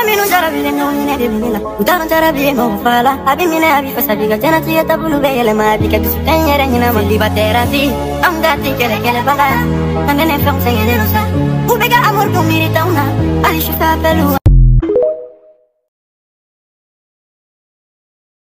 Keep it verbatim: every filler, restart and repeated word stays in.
minun jarabile no ne de bila utan jarabile no fala abi mine abi fasabiga jana tiya tabulu be yele ma bi ka bisu tanyere nyina ma di batera fi am gati kele kele bala ande ne fam sengene no sa ubega amor ko mirita una ali shuta pelu